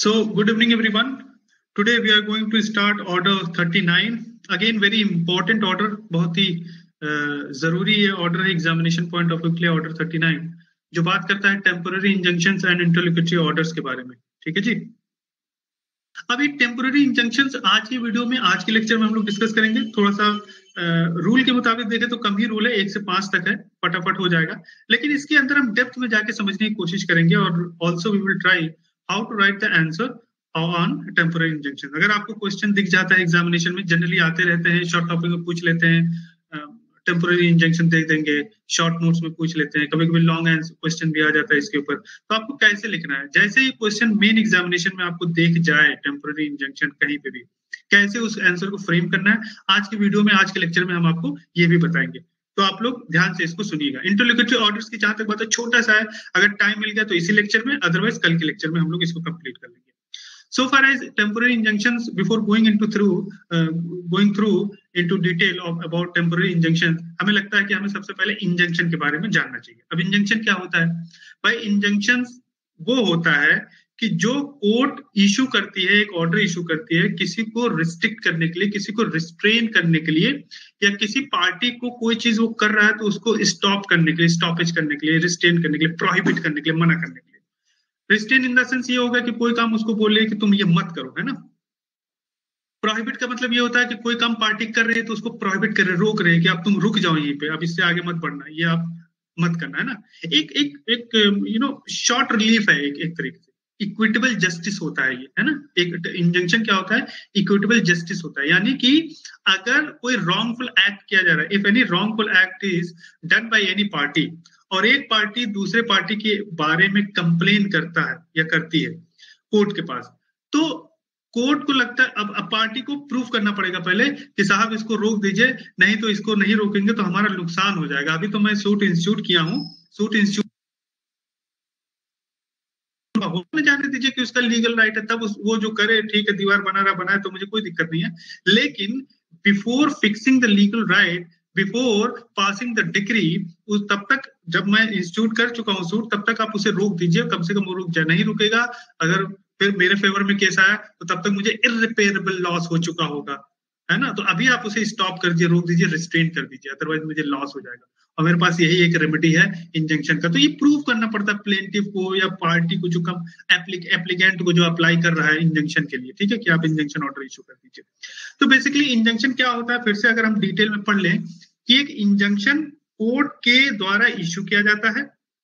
So, good evening, everyone. Today we are going to start order 39. Again, very important order. बहुत ही जरूरी ये order है examination point of view के लिए order 39 जो बात करता है temporary injunctions and interlocutory orders के बारे में। ठीक है जी। अब ये टेम्पोररी इंजंक्शंस आज की वीडियो में, आज के लेक्चर में हम लोग डिस्कस करेंगे। थोड़ा सा रूल के मुताबिक देखें तो कम ही रूल है, 1 से 5 तक है, फटाफट हो जाएगा। लेकिन इसके अंदर हम डेप्थ में जाके समझने की कोशिश करेंगे और also we will try how to write the answer on temporary injunction. अगर आपको क्वेश्चन दिख जाता है एग्जामिनेशन में, जनरली आते रहते हैं, शॉर्ट टॉपिक में पूछ लेते हैं, टेम्पोररी इंजंक्शन देख देंगे, शॉर्ट नोट्स में पूछ लेते हैं, कभी कभी लॉन्ग आंसर क्वेश्चन भी आ जाता है इसके ऊपर। तो आपको कैसे लिखना है, जैसे ही क्वेश्चन मेन एग्जामिनेशन में आपको देख जाए टेम्पोररी इंजंक्शन कहीं पे भी, कैसे उस आंसर को फ्रेम करना है, आज की वीडियो में, आज के लेक्चर में हम आपको ये भी बताएंगे। तो आप लोग ध्यान से इसको सुनिएगा। इंटरलोक्यूटरी ऑर्डर्स की जहां तक बात है, छोटा सा है, अगर टाइम मिल गया तो इसी लेक्चर में, अदरवाइज कल के लेक्चर में हम लोग इसको कंप्लीट कर लेंगे। So far as temporary injunctions, before going through into detail about temporary injunctions, हमें लगता है कि हमें सबसे पहले इंजंक्शन के बारे में जानना चाहिए। अब इंजंक्शन क्या होता है भाई? इंजंक्शंस वो होता है कि जो कोर्ट इशू करती है, एक ऑर्डर इशू करती है किसी को रिस्ट्रिक्ट करने के लिए, किसी को रिस्ट्रेन करने के लिए, या किसी पार्टी को कोई चीज वो कर रहा है तो उसको स्टॉप करने के लिए, स्टॉपेज करने के लिए, रिस्ट्रेन करने के लिए, प्रोहिबिट करने के लिए, मना करने के लिए। रिस्ट्रेन इन द सेंस ये होगा कि कोई काम उसको बोले कि तुम ये मत करो, है ना। प्रोहिबिट का मतलब ये होता है कि कोई काम पार्टी कर रही है तो उसको प्रोहिबिट कर रहे, रोक रहे हैं कि आप तुम रुक जाओ यहीं पे, अब इससे आगे मत बढ़ना, ये आप मत करना, है ना। एक एक एक शॉर्ट रिलीफ है, एक तरीके से इक्विटेबल जस्टिस होता है ये, है ना। एक इंजंक्शन क्या होता है? इक्विटेबल जस्टिस होता है, यानी कि अगर कोई रॉन्गफुल एक्ट किया जा रहा है, if any wrongful act is done by any party, और एक पार्टी दूसरे पार्टी के बारे में कंप्लेन करता है या करती है कोर्ट के पास, तो कोर्ट को लगता है अब पार्टी को प्रूफ करना पड़ेगा पहले कि साहब इसको रोक दीजिए, नहीं तो इसको नहीं रोकेंगे तो हमारा नुकसान हो जाएगा। अभी तो मैं सूट इंस्टीट्यूट किया हूँ, सूट इंस्टीट्यूट में जाने दीजिए कि उसका लीगल राइट है, तब वो जो करे ठीक है, दीवार बना रहा बनाए तो मुझे कोई दिक्कत नहीं है। लेकिन before fixing the legal right, before passing the decree, तब तक जब मैं इंस्टीट्यूट कर चुका हूँ सूट, तब तक आप उसे रोक दीजिए, कम से कम वो रुक जाए। नहीं रुकेगा, अगर फिर मेरे फेवर में केस आया तो तब तक मुझे इररिपेयरेबल लॉस हो चुका होगा, है ना। तो अभी आप उसे स्टॉप कर दीजिए, रोक दीजिए, रिस्ट्रेन कर दीजिए, अदरवाइज मुझे लॉस हो जाएगा। और मेरे पास यही एक रेमेडी है इंजंक्शन का। तो ये प्रूव करना पड़ता है प्लेंटिफ को या पार्टी को, जो कम एप्लीकेंट को जो अप्लाई कर रहा है इंजंक्शन के लिए, ठीक है, कि आप इंजंक्शन ऑर्डर इशू कर दीजिए। तो बेसिकली इंजंक्शन क्या होता है, फिर से अगर हम डिटेल में पढ़ लें कि एक इंजंक्शन कोर्ट के द्वारा इशू किया जाता है,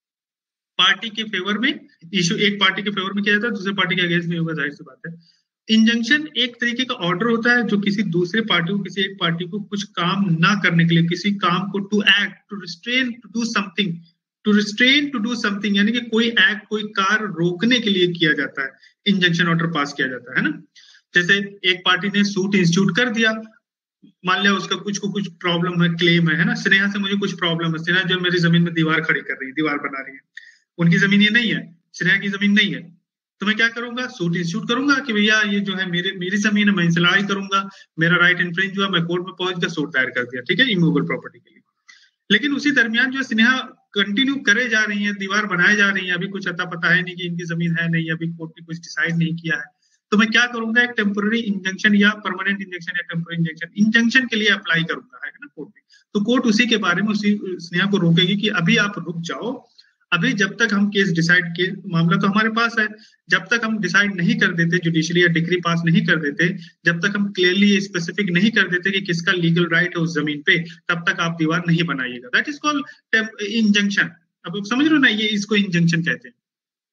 पार्टी के फेवर में इशू, एक पार्टी के फेवर में किया जाता है, दूसरे पार्टी के अगेंस्ट नहीं होगा, जाहिर सी बात है। इंजंक्शन एक तरीके का ऑर्डर होता है जो किसी दूसरे पार्टी को, किसी एक पार्टी को कुछ काम ना करने के लिए, किसी काम को to act, to restrain, to do something, to restrain, to do something, यानी कि कोई एक्ट, कोई कार्य रोकने के लिए किया जाता है, इंजंक्शन ऑर्डर पास किया जाता है ना। जैसे एक पार्टी ने सूट इंस्टीट्यूट कर दिया, मान लिया उसका कुछ प्रॉब्लम है, क्लेम है ना, स्नेहा से मुझे कुछ प्रॉब्लम है, स्नेहा जो मेरी जमीन में दीवार खड़ी कर रही है, दीवार बना रही है, उनकी जमीन ये नहीं है, स्नेहा की जमीन नहीं है, तो मैं क्या करूंगा? सूट इंस्टीट्यूट करूंगा कि भैया ये जो है मेरी जमीन है, मैं इनसे लड़ाई करूंगा, मेरा राइट इन्फ्रिंज हुआ, मैं कोर्ट में पहुंच गया, सूट दायर कर दिया, ठीक है, इमूवेबल प्रॉपर्टी के लिए। लेकिन उसी दरमियान जो स्नेहा कंटिन्यू करे जा रही है, दीवार बनाए जा रही है, अभी कुछ अता पता है नहीं कि इनकी जमीन है नहीं, अभी कोर्ट ने कुछ डिसाइड नहीं किया है, तो मैं क्या करूंगा? एक टेम्पोररी इंजंक्शन या परमानेंट इंजंक्शन या टेम्पोररी इंजंक्शन के लिए अप्लाई करूंगा, है ना, कोर्ट में। तो कोर्ट उसी के बारे में, उसी स्नेहा को रोकेगी कि अभी आप रुक जाओ, अभी जब तक हम केस डिसाइड के, मामला तो हमारे पास है, जब तक हम डिसाइड नहीं कर देते, जुडिशरी या डिक्री पास नहीं कर देते, जब तक हम क्लियरली स्पेसिफिक नहीं कर देते कि किसका लीगल राइट है उस जमीन पे, तब तक आप दीवार नहीं बनाइएगा। That is called injunction. अब समझ रहे हो ना, ये इसको इंजंक्शन कहते हैं।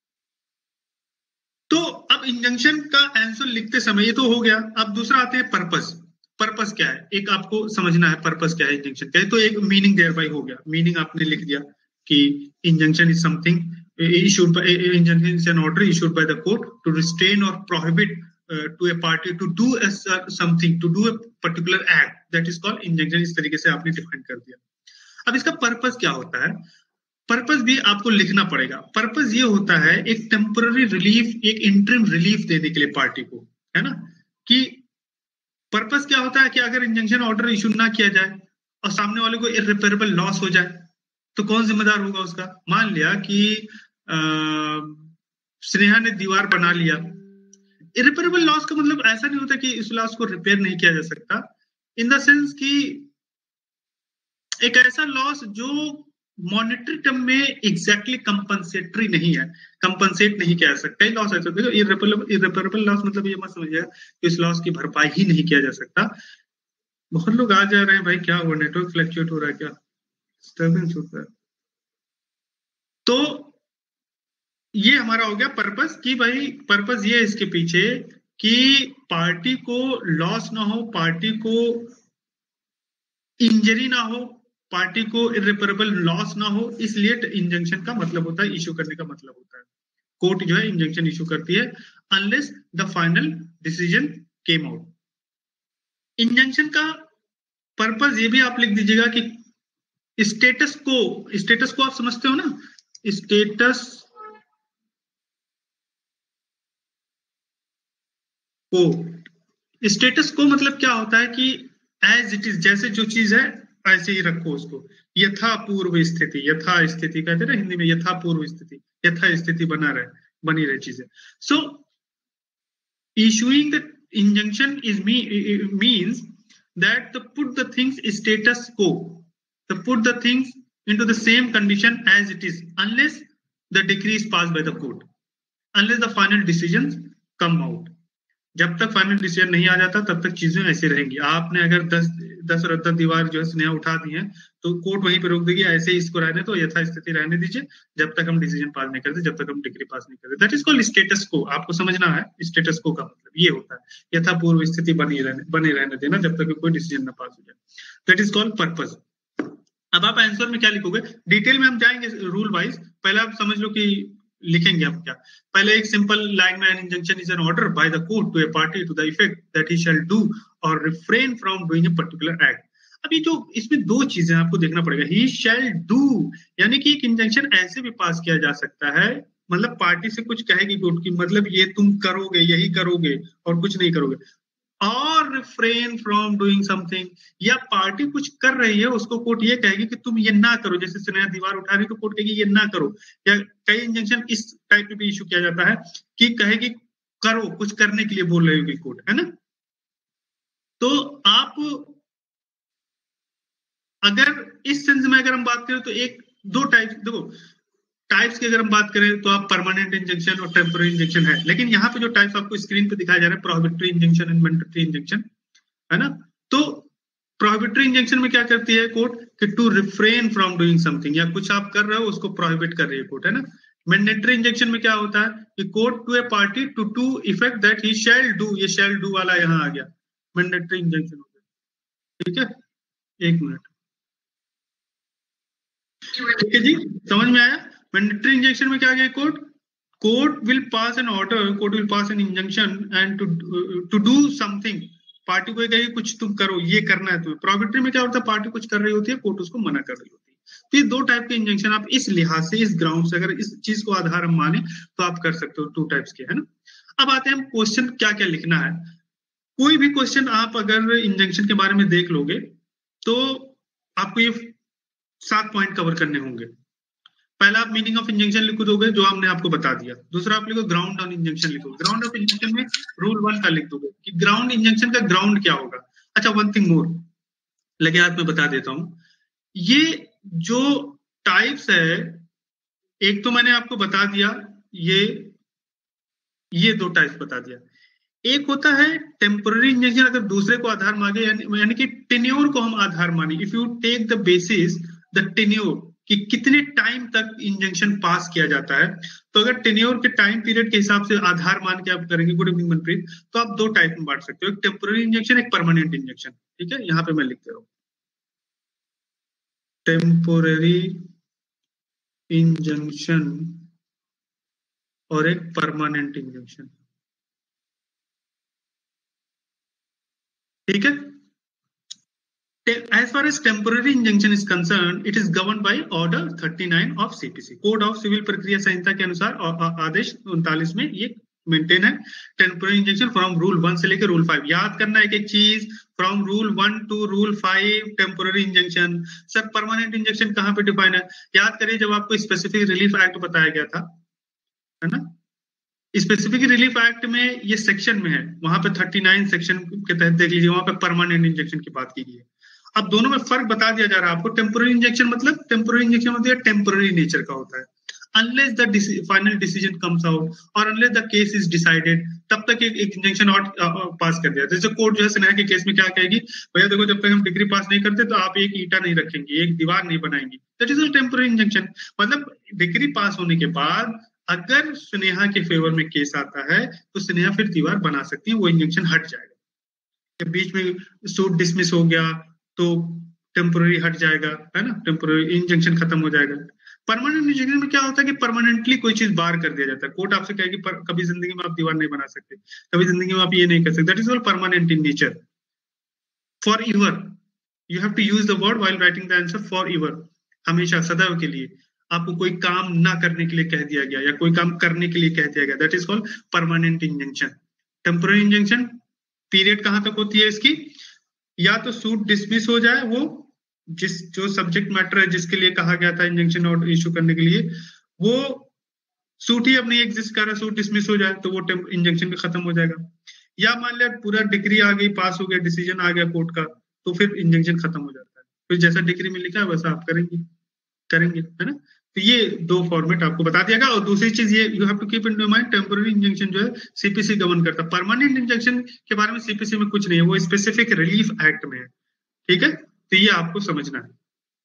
तो अब इंजंक्शन का आंसर लिखते समय ये तो हो गया। अब दूसरा आते हैं पर्पस। पर्पस क्या है, एक आपको समझना है पर्पस क्या है इंजंक्शन का। तो एक मीनिंग देयर बाय हो गया, मीनिंग आपने लिख दिया कि injunction is something issued by injunction is an order issued by the court to restrain or prohibit to a party to do something, to do a particular act, that is called injunction। इस तरीके से आपने define कर दिया। अब इसका purpose क्या होता है? पर्पस भी आपको लिखना पड़ेगा। पर्पस ये होता है एक टेम्पररी रिलीफ, एक इंटरिम रिलीफ देने के लिए पार्टी को, है ना। कि पर्पस क्या होता है कि अगर इंजंक्शन ऑर्डर इशू ना किया जाए और सामने वाले को इररिपेयरेबल लॉस हो जाए, तो कौन जिम्मेदार होगा उसका? मान लिया कि स्नेहा ने दीवार बना लिया, इरिपेरेबल लॉस का मतलब ऐसा नहीं होता कि इस लॉस को रिपेयर नहीं किया जा सकता, इन द सेंस कि एक ऐसा लॉस जो मॉनेटरी टर्म में एग्जैक्टली कंपनसेटरी नहीं है, कंपनसेट नहीं किया जा सकता। लॉस ऐसा देखो, इरिपेरेबल लॉस मतलब ये मत समझिए कि इस लॉस की भरपाई ही नहीं किया जा सकता। बहुत लोग आ जा रहे हैं, भाई क्या हुआ, नेटवर्क फ्लक्चुएट हो रहा है क्या, डिस्टर्बेंस होता है? तो ये हमारा हो गया पर्पस कि भाई पर्पस ये है इसके पीछे कि पार्टी को लॉस ना हो, पार्टी को इंजरी ना हो, पार्टी को इरिपेरेबल लॉस ना हो, इसलिए इंजंक्शन का मतलब होता है, इश्यू करने का मतलब होता है, कोर्ट जो है इंजंक्शन इश्यू करती है unless the final decision came out. Injunction का पर्पस ये भी आप लिख दीजिएगा कि स्टेटस को आप समझते हो ना, स्टेटस को मतलब क्या होता है कि एज इट इज, जैसे जो चीज है ऐसे ही रखो उसको, यथा पूर्व स्थिति, यथा स्थिति कहते हैं ना हिंदी में, यथा पूर्व स्थिति, यथा स्थिति बनी रहे चीजें। सो issuing the injunction is means that to put the things status quo, to put the things into the same condition as it is unless the decree is passed by the court, unless the final decisions come out। जब तक final decision नहीं आ जाता तब तक चीजें ऐसे रहेंगी। आपने अगर 10 रद्दा दीवार जो है स्नेहा उठा दी है तो कोर्ट वहीं पे रोक देगी, ऐसे ही इसको रहने तो यथास्थिति रहने दीजिए जब तक हम डिसीजन पास नहीं करते, जब तक हम डिग्री पास नहीं करते। दैट इज कॉल्ड स्टेटस को। आपको समझना है स्टेटस को का मतलब ये होता है यथा पूर्व स्थिति बने रहने देना जब तक कोई डिसीजन ना पास हो जाए। That is called purpose. अब आप आंसर में क्या लिखोगे, डिटेल में हम जाएंगे रूल वाइज, पहले आप समझ लो कि लिखेंगे आप क्या। पहले एक सिंपल लाइन में, an injunction is an order by the court to a party to the effect that he shall do or refrain from doing a particular act. अब ये जो इसमें दो चीजें आपको देखना पड़ेगा, ही शैल डू यानी कि एक इंजंक्शन ऐसे भी पास किया जा सकता है, मतलब पार्टी से कुछ कहेगी कोर्ट की, मतलब ये तुम करोगे, यही करोगे और कुछ नहीं करोगे, और रिफ्रेन फ्रॉम डूइंग समथिंग, या पार्टी कुछ कर रही है उसको कोर्ट ये कहेगी कि तुम ये ना करो, जैसे स्नेहा दीवार उठा रही तो कोर्ट कहेगी ये ना करो। या कई इंजंक्शन इस टाइप में भी इशू किया जाता है कि कहेगी करो, कुछ करने के लिए बोल रही होगी कोर्ट, है ना। तो आप अगर इस सेंस में अगर हम बात करें तो एक दो टाइप, देखो टाइप्स की अगर हम बात करें तो आप परमानेंट इंजेक्शन और टेम्पोररी इंजेक्शन है, लेकिन यहाँ पे जो टाइप्स आपको स्क्रीन पे दिखाया जा रहा है, prohibitory injection and mandatory injection, है ना। तो प्रोहिबिटरी इंजेक्शन में क्या करती है कोर्ट कि to refrain from doing something, या कुछ आप कर रहे हो उसको प्रोहिबिट कर रही है कोर्ट, है ना। मैंडेटरी इंजेक्शन में क्या होता है कि court to a party to effect that he shall do, ये शैल डू वाला यहाँ आ गया, मैंडेटरी इंजेक्शन हो गया। ठीक है, एक मिनट, ठीक है जी, समझ में आया। मैंडेटरी इंजेक्शन में क्या गया, court will pass an order, court will pass an injunction and to do something, party को कहेगी कुछ तुम करो, ये करना है तुम्हें। प्रोहिबिटरी में क्या होता है, पार्टी कुछ कर रही होती है, कोर्ट उसको मना कर रही होती है। तो ये दो टाइप के इंजंक्शन आप इस लिहाज से, इस ग्राउंड से, अगर इस चीज को आधार हम माने तो आप कर सकते हो, टू टाइप्स के, है ना। अब आते हैं हम क्वेश्चन क्या क्या लिखना है। कोई भी क्वेश्चन आप अगर इंजंक्शन के बारे में देख लोगे तो आपको ये 7 पॉइंट कवर करने होंगे। पहला आप मीनिंग ऑफ इंजंक्शन लिख दोगे जो हमने आपको बता दिया। दूसरा आप लिखो ग्राउंड ऑन इंजंक्शन लिखो, ग्राउंड ऑफ इंजंक्शन में रूल 1 का लिख दोगे कि ग्राउंड इंजंक्शन का ग्राउंड क्या होगा। अच्छा, वन थिंग मोर लगे हाथ में बता देता हूं, ये जो टाइप्स है, एक तो मैंने आपको बता दिया, ये दो टाइप्स बता दिया। एक होता है टेम्पोररी इंजंक्शन, अगर दूसरे को आधार मांगे, यानी कि टेन्योर को हम आधार माने, if you take the basis the tenure कि कितने टाइम तक इंजंक्शन पास किया जाता है, तो अगर टेन्योर के टाइम पीरियड के हिसाब से आधार मान के आप करेंगे, गुड इवनिंग मनप्रीत, तो आप दो टाइप में बांट सकते हो, एक टेम्पोररी इंजंक्शन, एक परमानेंट इंजंक्शन। ठीक है, यहाँ पे मैं लिखते रहूं, टेम्पोररी इंजंक्शन और एक परमानेंट इंजंक्शन। ठीक है, as far as temporary injunction is concerned, it is governed by order 39 of CPC, code of civil प्रक्रिया संहिता के अनुसार आदेश 39 में ये मेंटेन है। टेम्पोररी इंजेक्शन फ्रॉम रूल 1 से लेकर रूल 5, याद करना एक एक चीज, from rule 1 to rule 5 temporary injection. Sir permanent injection कहाँ पे डिफाइन है, याद करिए जब आपको स्पेसिफिक रिलीफ एक्ट बताया गया था, है ना, स्पेसिफिक रिलीफ एक्ट में ये सेक्शन में है, वहां पे 39 सेक्शन के तहत देख लीजिए, वहां पे परमानेंट इंजेक्शन की बात की गई है। अब दोनों में फर्क बता दिया जा रहा है आपको। टेम्पोररी इंजेक्शन मतलब टेम्पोररी नेचर का होता है, unless the final decision comes out और unless the case is decided, तब तक एक इंजेक्शन और पास कर दिया। जैसे कोर्ट जो है स्नेहा के केस में क्या कहेगी, भैया देखो जब तक हम डिग्री पास नहीं करते तो आप एक ईटा नहीं रखेंगे, एक दीवार नहीं बनाएंगी, that is a temporary injection. मतलब डिग्री पास होने के बाद अगर स्नेहा के फेवर में केस आता है तो स्नेहा फिर दीवार बना सकती है, वो इंजेक्शन हट जाएगा। बीच में सूट डिसमिस हो गया तो टेम्पोररी हट जाएगा, है ना, टेम्पोररी इंजेक्शन खत्म हो जाएगा। परमानेंट इंजेक्शन में क्या होता है कि परमानेंटली कोई चीज बार कर दिया जाता है। कोर्ट आपसे कहेगी कभी जिंदगी में आप दीवार नहीं बना सकते, कभी जिंदगी में आप ये नहीं कर सकते, that is all permanent in nature. For ever, you have to use the word while writing the answer, for ever, हमेशा सदैव के लिए। आपको कोई काम ना करने के लिए कह दिया गया या कोई काम करने के लिए कह दिया गया, that is called permanent injunction. Temporary injunction period कहां तक होती है इसकी, या तो सूट डिसमिस हो जाए, वो जो सब्जेक्ट मैटर है जिसके लिए कहा गया था इंजंक्शन ऑर्डर इशू करने के लिए, वो सूट ही अब नहीं एग्जिस्ट कर रहा, सूट डिसमिस हो जाए तो वो इंजंक्शन भी खत्म हो जाएगा। या मान लिया पूरा डिग्री आ गई, पास हो गया, डिसीजन आ गया कोर्ट का, तो फिर इंजंक्शन खत्म हो जाता है। फिर जैसा डिग्री में लिखा है वैसा आप करेंगे, है ना। तो ये दो फॉर्मेट आपको बता दिया गया। और दूसरी चीज ये you have to keep in mind, temporary injection जो है सीपीसी गवर्न करता है। परमानेंट इंजेक्शन के बारे में सीपीसी में कुछ नहीं है, वो स्पेसिफिक रिलीफ एक्ट में है, ठीक है। तो ये आपको समझना है।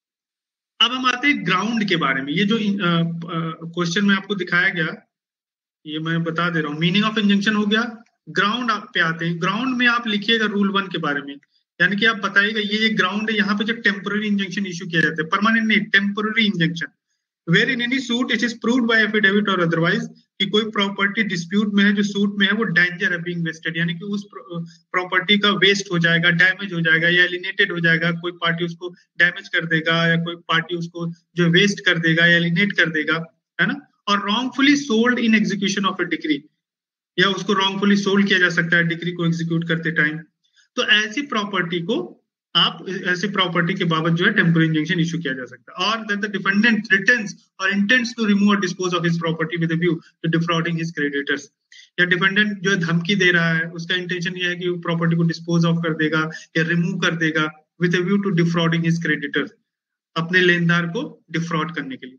अब हम आते हैं ग्राउंड के बारे में। ये जो क्वेश्चन में आपको दिखाया गया, ये मैं बता दे रहा हूँ। मीनिंग ऑफ इंजेक्शन हो गया, ग्राउंड पे आते हैं। ग्राउंड में आप लिखिएगा रूल 1 के बारे में, यानी कि आप बताइएगा ये ग्राउंड है, यहाँ पे जो टेम्पोररी इंजेक्शन इशू किया जाता है, परमानेंट नहीं, temporary injection. Where in any suit it is proved by affidavit और अदरवाइज कि कोई प्रॉपर्टी डिस्प्यूट में है, जो सूट में है, वो डेंजर है बीइंग वेस्टेड, यानी कि उस प्रॉपर्टी का वेस्ट हो जाएगा, डैमेज हो जाएगा या एलिनेटेड हो जाएगा, कोई पार्टी उसको डैमेज कर देगा या कोई पार्टी उसको जो वेस्ट कर देगा या एलिनेट कर देगा, है ना। और wrongfully sold in execution of a decree, या उसको रॉन्गफुली सोल्ड किया जा सकता है डिग्री को एग्जीक्यूट करते टाइम। तो ऐसी प्रॉपर्टी को आप, ऐसी प्रॉपर्टी के बाबत जो है टेम्पोररी इंजंक्शन इशू किया जा सकता है। और दैट द डिफेंडेंट थ्रेटन्स और इंटेंट्स टू रिमूव और dispose of his property with a view to defrauding his creditors, या डिफेंडेंट जो धमकी दे रहा है उसका इंटेंशन ये है कि वो प्रॉपर्टी को डिस्पोज ऑफ कर देगा या रिमूव कर देगा with a view to defrauding his creditors, अपने लेनदार को डिफ्रॉड करने के लिए।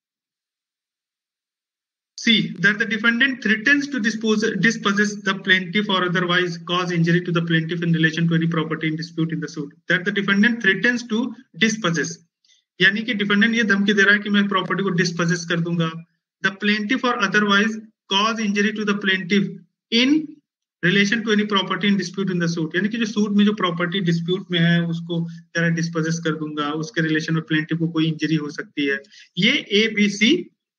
C. That the defendant threatens to dispossess the plaintiff or otherwise cause injury to the plaintiff in relation to any property in dispute in the suit. That the defendant threatens to dispossess, यानी कि defendant ये धमकी दे रहा है कि मैं property को dispossess कर दूंगा। The plaintiff or otherwise cause injury to the plaintiff in relation to any property in dispute in the suit, यानी कि जो सूट में जो प्रॉपर्टी डिस्प्यूट में है उसको जरा डिस्पोजेस कर दूंगा, उसके रिलेशन में प्लेंटिफ को कोई इंजरी हो सकती है। ये ABC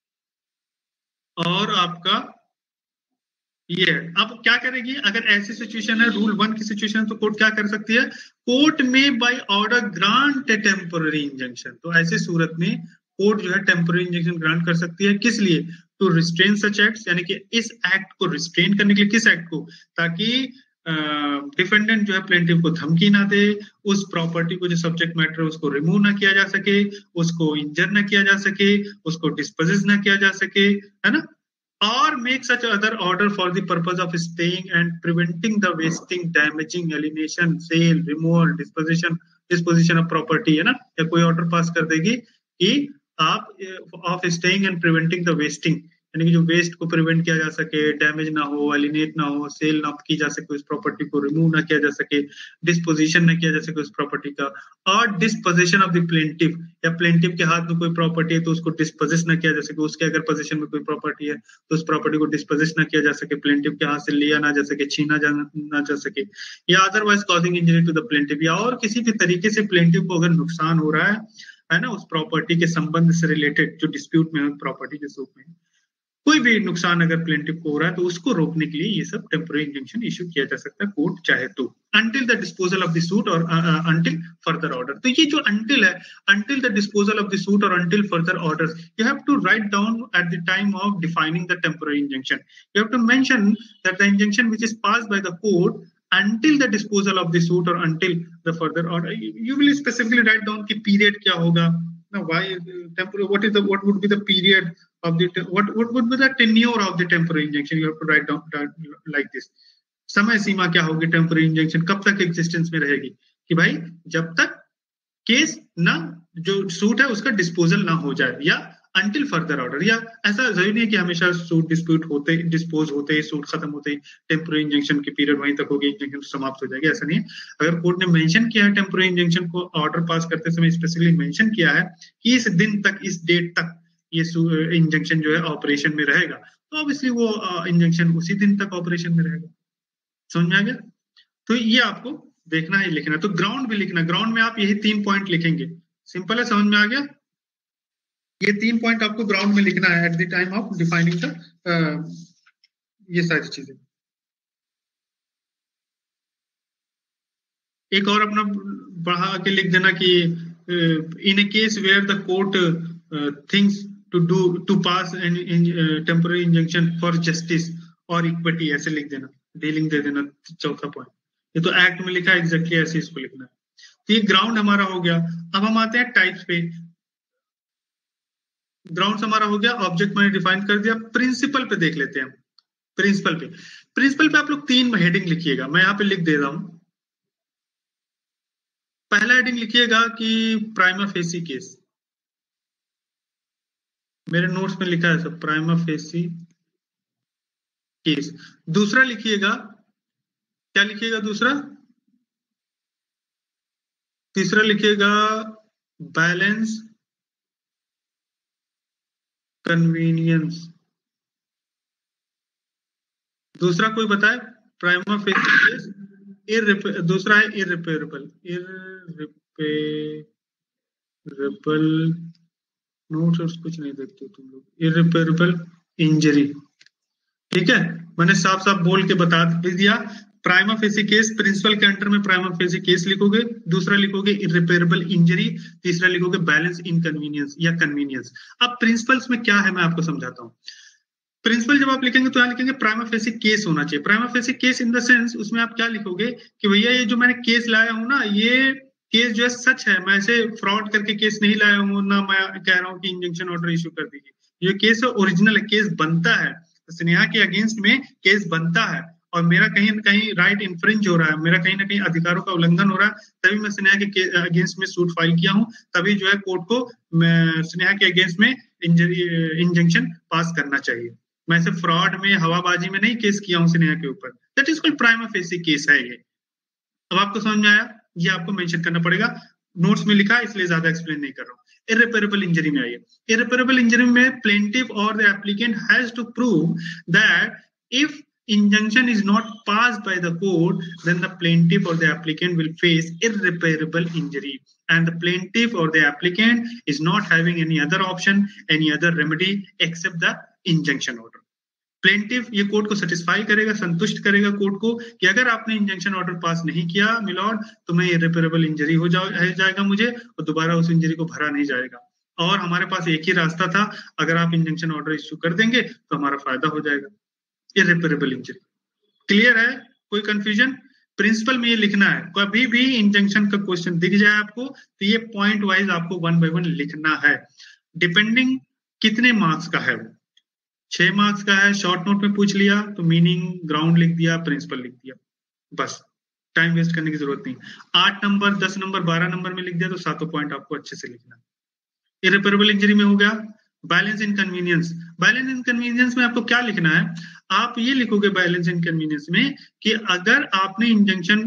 और आपका ये। अब क्या करेगी, अगर ऐसी सिचुएशन है, रूल 1 की सिचुएशन, तो कोर्ट क्या कर सकती है, कोर्ट में by order grant a temporary injunction. तो ऐसी सूरत में कोर्ट जो है टेम्पोररी इंजंक्शन ग्रांट कर सकती है, किस लिए, टू रिस्ट्रेन सच एक्ट्स, यानी कि इस एक्ट को रिस्ट्रेन करने के लिए। किस एक्ट को, ताकि डिफेंडेंट जो है प्लेंटिफ को धमकी ना दे, उस प्रॉपर्टी को जो सब्जेक्ट मैटर है उसको रिमूव ना किया जा सके, उसको इंजर ना किया जा सके, उसको डिस्पोजेस ना किया जा सके, है ना। Or make such other order for the purpose of staying and preventing the wasting, damaging, alienation, sale, removal, disposition of property, है ना। या कोई ऑर्डर पास कर देगी कि आप of staying and preventing the wasting, यानी कि जो वेस्ट को प्रिवेंट किया जा सके, डैमेज ना हो, एलिनेट ना हो, सेल ना की जा सके, उस प्रॉपर्टी को रिमूव ना किया जा सके, डिस्पोजिशन ना किया जा सके उस प्रॉपर्टी का। और डिस्पोजिशन ऑफ द प्लेंटिफ, या प्लेंटिफ के हाथ में कोई प्रॉपर्टी है तो उसको डिस्पोजिस ना किया जा सके, उसके अगर पोजीशन में कोई प्रॉपर्टी है तो उस प्रॉपर्टी को डिस्पोजिस ना किया जा सके, प्लेंटिफ के हाथ से लिया ना जा सके, छीना ना जा सके, या otherwise causing injury to the plaintiff, या और किसी भी तरीके से प्लेंटिफ को अगर नुकसान हो रहा है ना, उस प्रॉपर्टी के संबंध से रिलेटेड, जो डिस्प्यूट में है प्रॉपर्टी के सूट में कोई भी नुकसान अगर प्लेंटिफ को हो रहा है तो उसको रोकने के लिए ये सब टेम्पोररी इंजंक्शन इशू किया जा सकता है, कोर्ट चाहे तो, until the disposal of the suit or until further order। तो ये जो until है, until the disposal of the suit or until further orders, you have to write down at the time of defining the temporary injunction. You have to mention that the injunction which is passed by the court until the disposal of the suit or until the further order, you will specifically write down कि period क्या होगा, Now, why temporary? What would be the period of the what would be the tenure of the temporary injunction? You have to write down like this. समय सीमा क्या होगी temporary injunction, कब तक existence में रहेगी? कि भाई जब तक केस ना जो सूट है उसका डिस्पोजल ना हो जाए, या अंटिल फर्दर ऑर्डर, या ऐसा जरूरी नहीं है कि हमेशा सूट डिस्पोज होते ही सूट खत्म होते ही टेम्पोररी इंजंक्शन की पीरियड वहीं तक होगी, इंजंक्शन समाप्त हो जाएगी, ऐसा नहीं है। अगर कोर्ट ने मेंशन किया है टेम्पोररी इंजंक्शन को ऑर्डर पास करते समय स्पेसिफिकली मेंशन किया है कि इस दिन तक, इस डेट तक ये इंजंक्शन जो है ऑपरेशन में रहेगा, तो ऑब्वियसली वो इंजंक्शन उसी दिन तक ऑपरेशन में रहेगा। समझ में आ गया? तो ये आपको देखना है, लिखना। तो ग्राउंड भी लिखना, ग्राउंड में आप यही 3 पॉइंट लिखेंगे। सिंपल है, समझ में आ गया? ये 3 पॉइंट आपको ग्राउंड में लिखना है at the time of defining the ये सारी चीजें। एक और अपना बढ़ा के लिख देना कि in a case where the court thinks to pass an temporary injunction for justice और इक्विटी, ऐसे लिख देना, डीलिंग दे देना, चौथा पॉइंट। ये तो एक्ट में लिखा है, एग्जैक्टली ऐसे इसको लिखना है। तो ये ग्राउंड हमारा हो गया। अब हम आते हैं टाइप्स पे। ग्राउंड हमारा हो गया, ऑब्जेक्ट मैंने डिफाइन कर दिया। प्रिंसिपल पे देख लेते हैं। प्रिंसिपल पे आप लोग 3 हेडिंग लिखिएगा, मैं यहाँ पे लिख दे रहा हूं। पहला हेडिंग लिखिएगा कि प्राइमा फेसी केस, मेरे नोट्स में लिखा है सब, प्राइमा फेसी केस। दूसरा लिखिएगा, क्या लिखिएगा दूसरा? तीसरा लिखिएगा बैलेंस कन्वीनियंस। दूसरा कोई बताए? प्राइमा फेसी केस, दूसरा है इररिपेरेबल नोट्स कुछ नहीं देखते तुम लोग, इररिपेरेबल इंजरी। ठीक है, मैंने साफ साफ बोल के बता भी दिया। प्राइमा फेसी केस, प्रिंसिपल के अंडर में प्राइमा फेसी केस लिखोगे, दूसरा लिखोगे इररिपेरेबल इंजरी, तीसरा लिखोगे बैलेंस इनकन्वीनियंस या कन्वीनियंस। अब प्रिंसिपल्स में क्या है मैं आपको समझाता हूँ। प्रिंसिपल जब आप लिखेंगे तो यहाँ लिखेंगे प्राइमा फेसी केस होना चाहिए। Prima facie case in the sense, उसमें आप क्या लिखोगे कि भैया ये जो मैंने केस लाया हूँ ना, ये केस जो है सच है, मैं ऐसे फ्रॉड करके केस नहीं लाया हूँ, ना मैं कह रहा हूँ कि इंजंक्शन ऑर्डर इश्यू कर दीजिए। ये केस है ओरिजिनल है, केस बनता है, स्नेहा के अगेंस्ट में केस बनता है, और मेरा कहीं न कहीं राइट इन्फ्रिंज हो रहा है, मेरा कहीं ना कहीं अधिकारों का उल्लंघन हो रहा है, तभी मैं स्नेहा के अगेंस्ट में सूट फाइल किया हूँ, तभी जो है कोर्ट को स्नेहा के अगेंस्ट में इंजंक्शन पास करना चाहिए। मैं सिर्फ फ्रॉड में, हवाबाजी में नहीं केस किया हूँ स्नेहा के ऊपर। That is called prima facie case है ये। अब आपको समझ में आया? ये आपको मेंशन करना पड़ेगा, नोट्स में लिखा है इसलिए ज्यादा एक्सप्लेन नहीं कर रहा हूँ। इररिपेरेबल इंजरी में आइए। इररिपेरेबल इंजरी में प्लेंटिफ और the applicant has to prove that if injunction is not passed by the court, then the plaintiff or the applicant will face irreparable injury, and the plaintiff or the applicant is not having any other option, any other remedy except the injunction order. Plaintiff ये court को satisfy करेगा, संतुष्ट करेगा court को कि अगर आपने injunction order पास नहीं किया मिलॉर्ड, तो मैं इररिपेरेबल इंजरी हो जाएगा मुझे, और दोबारा उस इंजरी को भरा नहीं जाएगा, और हमारे पास एक ही रास्ता था, अगर आप इंजंक्शन ऑर्डर इश्यू कर देंगे तो हमारा फायदा हो जाएगा। इररिपेरेबल इंजरी क्लियर है? कोई कंफ्यूजन? प्रिंसिपल में ये लिखना है, कभी भी इंजंक्शन का क्वेश्चन दिख जाए आपको तो ये पॉइंट वाइज आपको 1 by 1 लिखना है, डिपेंडिंग कितने मार्क्स का है। वो 6 मार्क्स का है, शॉर्ट नोट में पूछ लिया तो मीनिंग ग्राउंड लिख दिया, प्रिंसिपल लिख दिया, बस टाइम वेस्ट करने की जरूरत नहीं। 8 नंबर, 10 नंबर, 12 नंबर में लिख दिया तो 7 पॉइंट आपको अच्छे से लिखना है। इररिपेरेबल इंजरी में हो गया। बैलेंस इनकन्वीनियंस, बैलेंस इनकन्वीनियंस में आपको क्या लिखना है? आप ये लिखोगे बैलेंस इनकन्वीनियंस में कि अगर आपने इंजंक्शन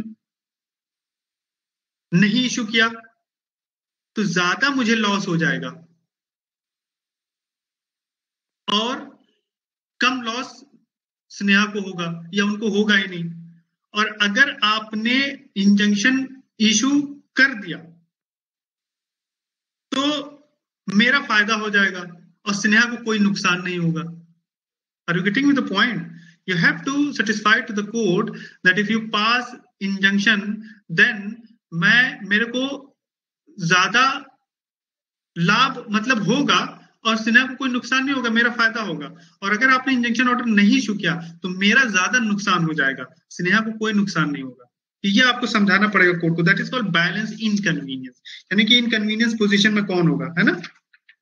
नहीं इशू किया तो ज्यादा मुझे लॉस हो जाएगा, और कम लॉस स्नेहा को होगा या उनको होगा ही नहीं, और अगर आपने इंजंक्शन इशू कर दिया तो मेरा फायदा हो जाएगा और स्नेहा को कोई नुकसान नहीं होगा। Are you getting me the point? You have to satisfy to the court that if you pass injunction, then मेरे को ज्यादा लाभ मतलब होगा और स्नेहा को कोई नुकसान नहीं होगा, मेरा फायदा होगा। और अगर आपने इंजंक्शन ऑर्डर नहीं इशू किया तो मेरा ज्यादा नुकसान हो जाएगा, स्नेहा को कोई नुकसान नहीं होगा। ये आपको समझाना पड़ेगा कोर्ट को। That is called balance inconvenience, यानी कि इनकन्वीनियंस पोजीशन में कौन होगा, है ना।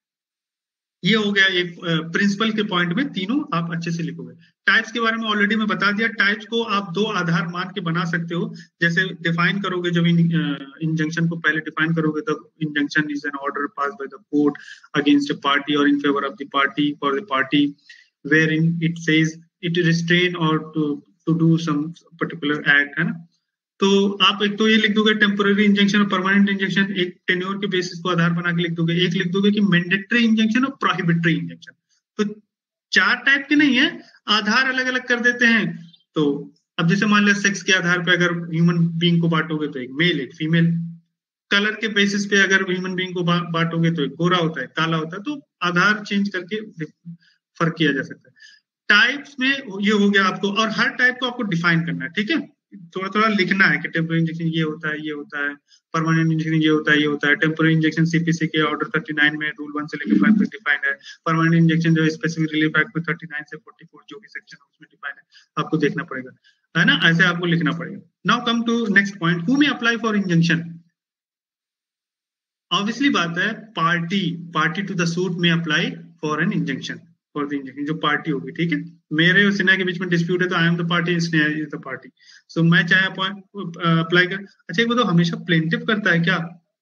ये हो गया एक प्रिंसिपल के पॉइंट में, तीनों आप अच्छे से लिखोगे। टाइप्स के बारे में ऑलरेडी मैं बता दिया। टाइप्स को आप दो आधार मान के बना सकते हो। जैसे डिफाइन करोगे, जब इंजंक्शन को पहले डिफाइन करोगे, तब injunction is an order pass by the court against a party और in favour of the party for the party where in it says it restrain और to do some particular act, है ना। तो आप एक तो ये लिख दोगे टेम्पोररी इंजेक्शन और परमानेंट इंजेक्शन, एक टेन्योर के बेसिस को आधार बना के लिख दोगे। एक लिख दोगे कि मैंडेटरी इंजेक्शन और प्रोहिबिटरी इंजेक्शन। तो चार टाइप के नहीं है, आधार अलग अलग कर देते हैं। तो अब जैसे मान लिया सेक्स के आधार पे अगर ह्यूमन बीइंग को बांटोगे तो एक मेल एक फीमेल, कलर के बेसिस पे अगर ह्यूमन बीइंग को बांटोगे तो एक गोरा होता है, काला होता है। तो आधार चेंज करके फर्क किया जा सकता है। टाइप्स में ये हो गया आपको, और हर टाइप को आपको डिफाइन करना है, ठीक है। थोड़ा थोड़ा लिखना है कि टेम्पोररी इंजेक्शन ये होता है, ये होता है, परमानेंट इंजेक्शन ये होता है, ये होता है। टेम्पोररी इंजेक्शन सीपीसी के ऑर्डर 39 में रूल 1 से लेकर 5 तक डिफाइंड है। परमानेंट इंजेक्शन जो स्पेसिफिक रिलीफ एक्ट में 39 से 44 जो भी सेक्शन है उसमें डिफाइंड है, आपको देखना पड़ेगा, है ना। ऐसे आपको लिखना पड़ेगा। Now come to next point, who may apply for injunction. Obviously बात है, पार्टी टू द सूट में apply for an injunction, for the injunction जो पार्टी होगी, ठीक है। मेरे और सिन्हा के बीच में डिस्प्यूट है तो I am the party, Sneha is the party. So मैं चाहे अप्लाई कर। अच्छा एक बताओ, हमेशा प्लेंटिफ करता है क्या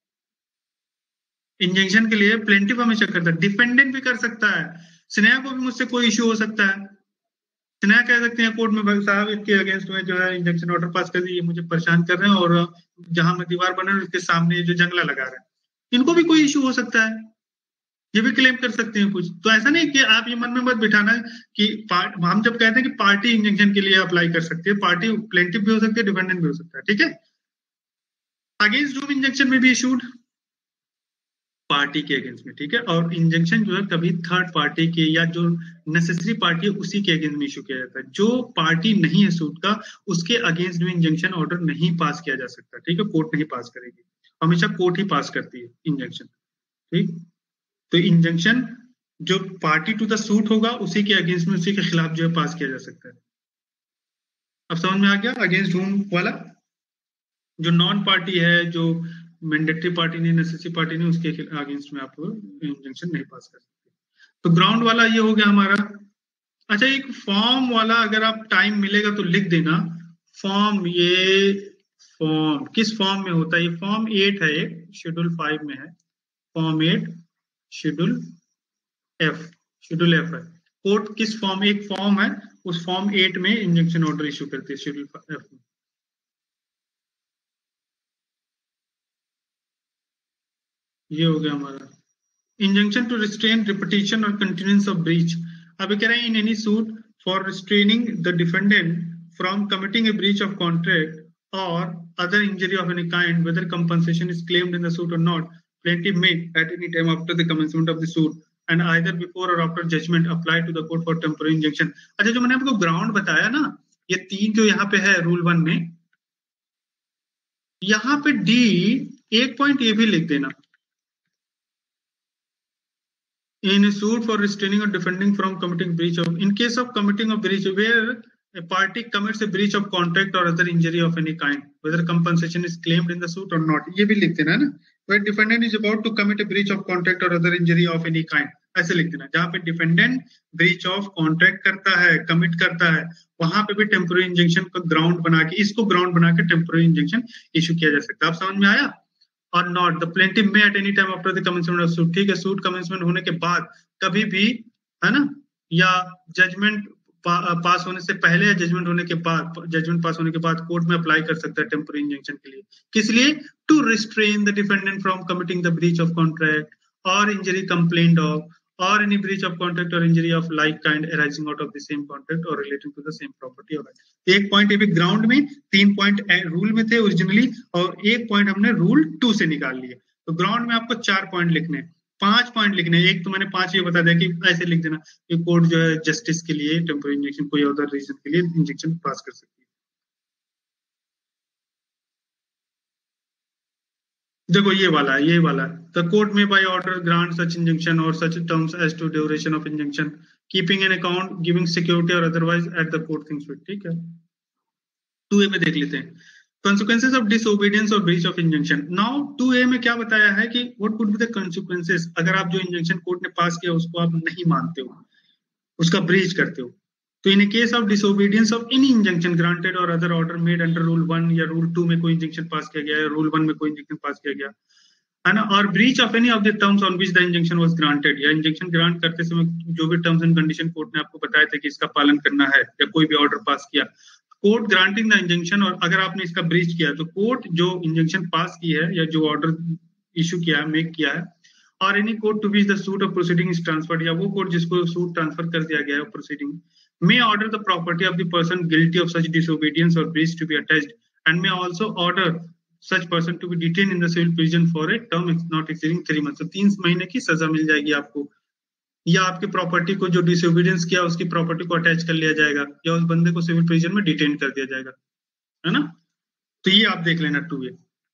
इंजंक्शन के लिए? प्लेंटिफ हमेशा करता है, डिफेंडेंट भी कर सकता है। स्नेहा को भी मुझसे कोई इश्यू हो सकता है, स्नेहा कह सकते हैं कोर्ट में, भाई साहब इसके अगेंस्ट में जो है इंजंक्शन ऑर्डर पास कर दिए, मुझे परेशान कर रहे हैं और जहां मैं दीवार बना रहा हूं उसके सामने जो जंगला लगा रहे हैं, इनको भी कोई इश्यू हो सकता है, ये भी क्लेम कर सकते हैं कुछ। तो ऐसा नहीं कि आप ये मन में मत बिठाना कि हम जब कहते हैं कि पार्टी इंजंक्शन के लिए अप्लाई कर सकती है, पार्टी प्लेंटिफ भी हो सकती है, डिफेंडेंट भी हो सकता है, ठीक है। अगेंस्ट रूम इंजंक्शन में भी इशूड पार्टी के अगेंस्ट में, ठीक है। और इंजंक्शन जो है कभी थर्ड पार्टी के या जो नेसेसरी पार्टी है उसी के अगेंस्ट में इशू किया जाता है। जो पार्टी नहीं है सूट का, उसके अगेंस्ट में इंजंक्शन ऑर्डर नहीं पास किया जा सकता, ठीक है। कोर्ट नहीं पास करेगी, हमेशा कोर्ट ही पास करती है इंजंक्शन, ठीक। तो इंजंक्शन जो पार्टी टू द सूट होगा उसी के अगेंस्ट में, उसी के खिलाफ जो है पास किया जा सकता है। अब समझ में आ गया अगेंस्ट होम वाला। जो नॉन पार्टी है, जो मैंडेटरी पार्टी नहीं, नेसेसरी पार्टी नहीं, उसके अगेंस्ट में आप इंजंक्शन नहीं पास कर सकते। तो ग्राउंड वाला ये हो गया हमारा। अच्छा एक फॉर्म वाला अगर आप टाइम मिलेगा तो लिख देना। फॉर्म, ये फॉर्म किस फॉर्म में होता है? ये फॉर्म 8 है, एक शेड्यूल 5 में है। Form 8 schedule F, schedule F है। कोर्ट किस फॉर्म, एक फॉर्म है, उस फॉर्म 8 में इंजंक्शन ऑर्डर इशू करती है, शेड्यूल एफ में। ये हो गया हमारा इंजंक्शन टू रिस्ट्रेन रिपीटिशन और कंटिन्यूएंस ऑफ ब्रीच। अब कह रहे हैं in any suit for restraining the defendant from committing a breach of contract और other injury of any kind, whether compensation is claimed in the suit or not, plaintiff may at any time after the commencement of the suit and either before or after judgment apply to the court for temporary injunction। अच्छा जो मैंने आपको ground बताया ना, ये तीन जो यहाँ पे है रूल 1 में, यहाँ पे डी एक पॉइंट ये भी लिख देना, in a suit for restraining or defending from committing breach of, in case of committing a breach where a party commits a breach of contract or other injury of any kind, whether compensation is claimed in the suit or not, ये भी लिख देना है ना। where defendant is about to commit a breach of contract or other injury of any kind, ऐसे लिख देना। जहां पे डिफेंडेंट ब्रीच ऑफ कॉन्ट्रैक्ट करता है, कमिट करता है, वहां पे भी टेम्पोररी इंजंक्शन का ग्राउंड बना के, इसको ग्राउंड बना के टेम्पोररी इंजंक्शन इशू किया जा सकता है। आप समझ में आया? और नॉट द प्लेंटिफ में at any time after the commencement of suit, ठीक है। सूट कमेंसमेंट होने के बाद कभी भी, है ना, या जजमेंट पास होने से पहले या जजमेंट होने के बाद, जजमेंट पास होने के बाद कोर्ट में अप्लाई कर सकता है टेम्पोररी इंजंक्शन के लिए। किस लिए? To restrain the defendant from committing the breach of contract और injury complained of or any breach of contract or injury of like kind arising out of the same contract or relating to the same property or right। एक point ये भी ground में, 3 point rule में थे originally और एक point हमने rule 2 से निकाल लिए। तो ग्राउंड में आपको 4 पॉइंट लिखने, 5 पॉइंट लिखने। एक तो मैंने 5 ये बता दिया कि ऐसे लिख देना कि कोर्ट जो है जस्टिस के लिए टेम्पोररी इंजेक्शन, कोई अदर रीजन के लिए इंजेक्शन पास कर सकती है। देखो ये वाला द कोर्ट में by order grant such injunction और such terms as to duration of injunction keeping an account giving security और otherwise at the court thinks fit, ठीक है। 2A में देख लेते हैं। consequences of disobedience or breach of injunction. Now 2A में क्या बताया है कि what could be the consequences अगर आप जो इंजंक्शन कोर्ट ने पास किया उसको आप नहीं मानते हो, उसका ब्रीच करते हो. तो in case of disobedience of any injunction granted और other order made under rule 1 या रूल 2 में कोई इंजंक्शन पास किया गया है, रूल 1 में कोई इंजंक्शन पास किया गया है ना, और breach of any of the terms on which the injunction was granted, या इंजंक्शन ग्रांट करते समय जो भी टर्म्स एंड कंडीशन कोर्ट ने आपको बताया था कि इसका पालन करना है, या कोई भी ऑर्डर पास किया, कोर्ट ग्रांटिंग द इंजंक्शन, और अगर आपने इसका ब्रीच किया तो कोर्ट जो इंजंक्शन पास की है या जो ऑर्डर इशू किया है, मेक किया है, और any court to which the suit of proceeding is transferred, या वो कोर्ट जिसको सूट ट्रांसफर कर दिया गया है proceeding, may order the property of the person guilty of such disobedience or breach to be attached, and may also order such person to be detained in the civil prison for a term not exceeding 3 months. तो 3 महीने की सजा मिल जाएगी आपको, या आपकी property को जो डिसोबीडियंस किया उसकी प्रॉपर्टी को अटैच कर लिया जाएगा, या उस बंदे को सिविल प्रिजन में डिटेन कर दिया जाएगा, है ना. तो ये आप देख लेना 2A.